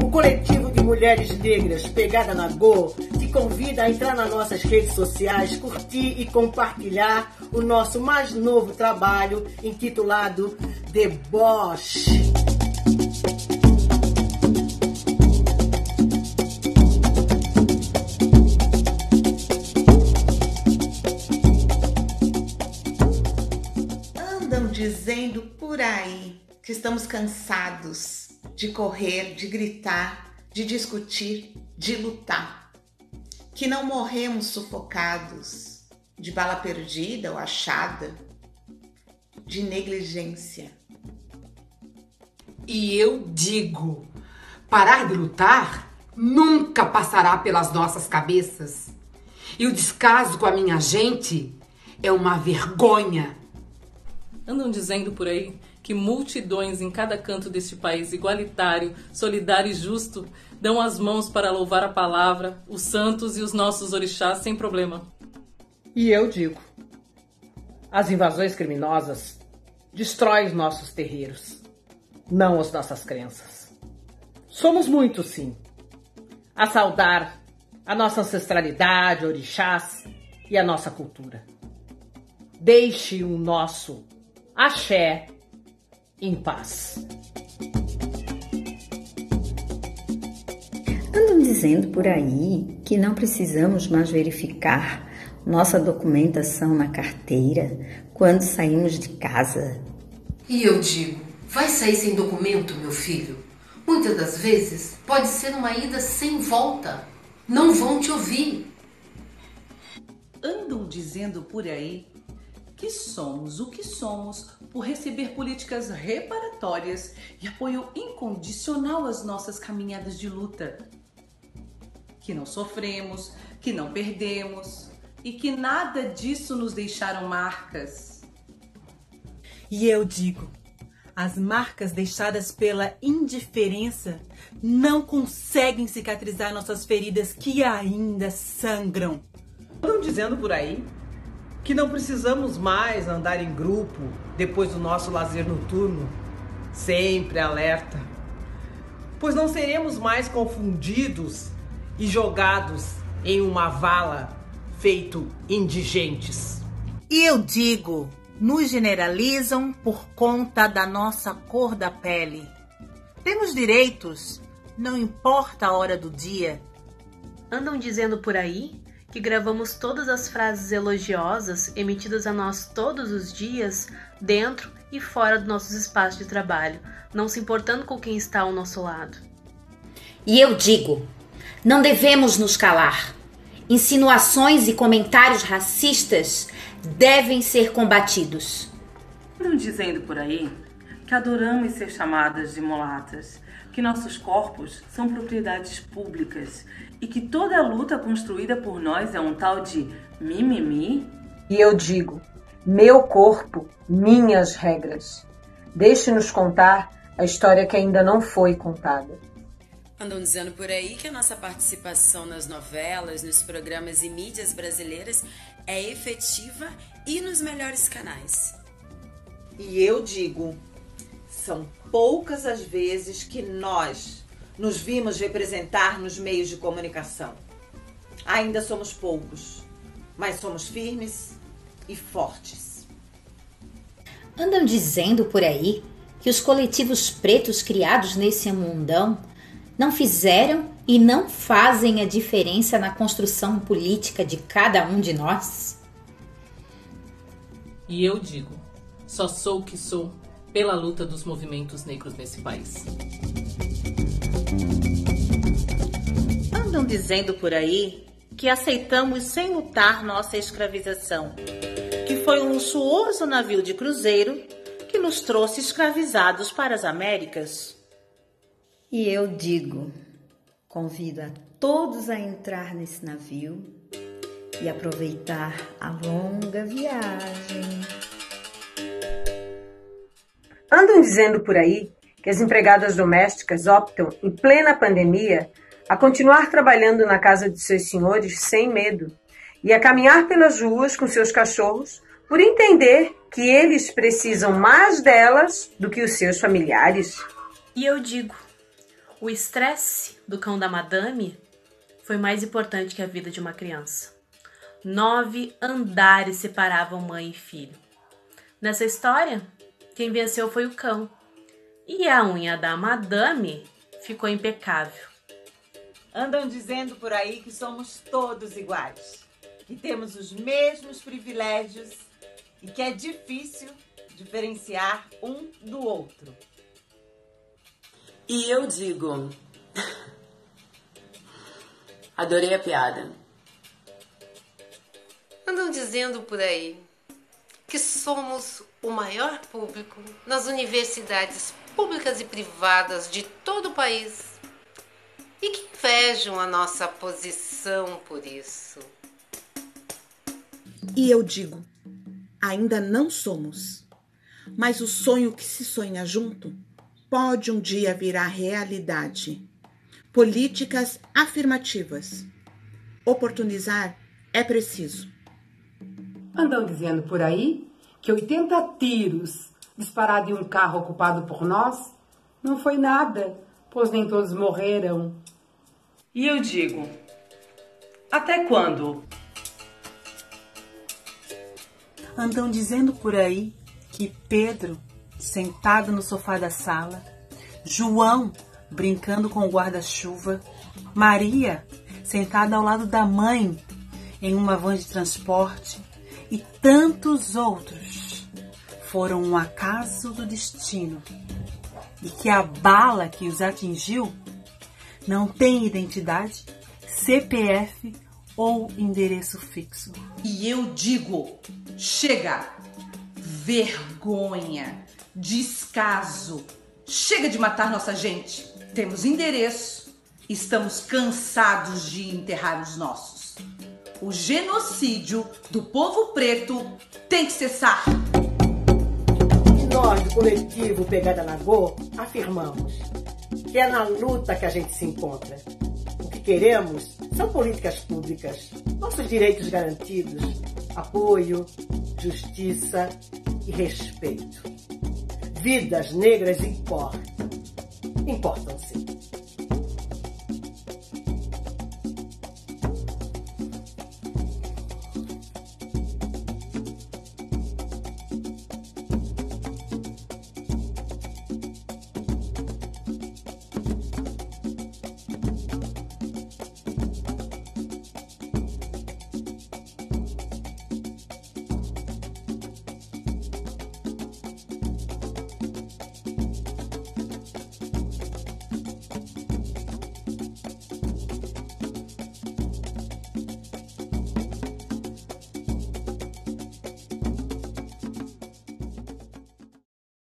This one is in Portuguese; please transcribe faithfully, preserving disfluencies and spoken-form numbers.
O coletivo de mulheres negras Pegada na Go te convida a entrar nas nossas redes sociais, curtir e compartilhar o nosso mais novo trabalho intitulado Deboche. Andam dizendo por aí que estamos cansados de correr, de gritar, de discutir, de lutar. Que não morremos sufocados de bala perdida ou achada, de negligência. E eu digo, parar de lutar nunca passará pelas nossas cabeças. E o descaso com a minha gente é uma vergonha. Andam dizendo por aí que multidões em cada canto deste país igualitário, solidário e justo dão as mãos para louvar a palavra, os santos e os nossos orixás sem problema. E eu digo, as invasões criminosas destroem os nossos terreiros, não as nossas crenças. Somos muitos, sim, a saudar a nossa ancestralidade, orixás e a nossa cultura. Deixe o nosso axé em paz. Andam dizendo por aí que não precisamos mais verificar nossa documentação na carteira quando saímos de casa. E eu digo, vai sair sem documento, meu filho? Muitas das vezes pode ser uma ida sem volta. Não vão te ouvir. Andam dizendo por aí que somos o que somos por receber políticas reparatórias e apoio incondicional às nossas caminhadas de luta. Que não sofremos, que não perdemos e que nada disso nos deixaram marcas. E eu digo, as marcas deixadas pela indiferença não conseguem cicatrizar nossas feridas que ainda sangram. Estão dizendo por aí que não precisamos mais andar em grupo depois do nosso lazer noturno, sempre alerta, pois não seremos mais confundidos e jogados em uma vala feito indigentes. E eu digo, nos generalizam por conta da nossa cor da pele. Temos direitos, não importa a hora do dia. Andam dizendo por aí que gravamos todas as frases elogiosas emitidas a nós todos os dias, dentro e fora do nosso espaço de trabalho, não se importando com quem está ao nosso lado. E eu digo, não devemos nos calar. Insinuações e comentários racistas devem ser combatidos. Andam dizendo por aí que adoramos ser chamadas de mulatas, que nossos corpos são propriedades públicas e que toda a luta construída por nós é um tal de mimimi? E eu digo, meu corpo, minhas regras. Deixe-nos contar a história que ainda não foi contada. Andam dizendo por aí que a nossa participação nas novelas, nos programas e mídias brasileiras é efetiva e nos melhores canais. E eu digo, são poucas as vezes que nós nos vimos representar nos meios de comunicação. Ainda somos poucos, mas somos firmes e fortes. Andam dizendo por aí que os coletivos pretos criados nesse mundão não fizeram e não fazem a diferença na construção política de cada um de nós? E eu digo, só sou o que sou pela luta dos movimentos negros nesse país. Andam dizendo por aí que aceitamos sem lutar nossa escravização, que foi um luxuoso navio de cruzeiro que nos trouxe escravizados para as Américas. E eu digo, convido a todos a entrar nesse navio e aproveitar a longa viagem. Andam dizendo por aí que as empregadas domésticas optam, em plena pandemia, a continuar trabalhando na casa de seus senhores sem medo e a caminhar pelas ruas com seus cachorros por entender que eles precisam mais delas do que os seus familiares. E eu digo, O estresse do cão da madame foi mais importante que a vida de uma criança. Nove andares separavam mãe e filho. Nessa história, quem venceu foi o cão. E a unha da madame ficou impecável. Andam dizendo por aí que somos todos iguais, que temos os mesmos privilégios e que é difícil diferenciar um do outro. E eu digo... Adorei a piada. Andam dizendo por aí que somos o maior público nas universidades públicas e privadas de todo o país e que invejam a nossa posição por isso. E eu digo, ainda não somos, mas o sonho que se sonha junto pode um dia virar realidade. Políticas afirmativas. Oportunizar é preciso. Andam dizendo por aí que oitenta tiros disparados em um carro ocupado por nós não foi nada, pois nem todos morreram. E eu digo, até quando? Andam dizendo por aí que Pedro, sentado no sofá da sala, João, brincando com o guarda-chuva, Maria, sentada ao lado da mãe, em uma van de transporte, e tantos outros foram um acaso do destino, e que a bala que os atingiu não tem identidade, C P F ou endereço fixo. E eu digo, chega! Vergonha, descaso, chega de matar nossa gente. Temos endereço, estamos cansados de enterrar os nossos. O genocídio do povo preto tem que cessar. E nós, do coletivo Pegada na Go, afirmamos que é na luta que a gente se encontra. O que queremos são políticas públicas, nossos direitos garantidos, apoio, justiça e respeito. Vidas negras importam. Importam sim.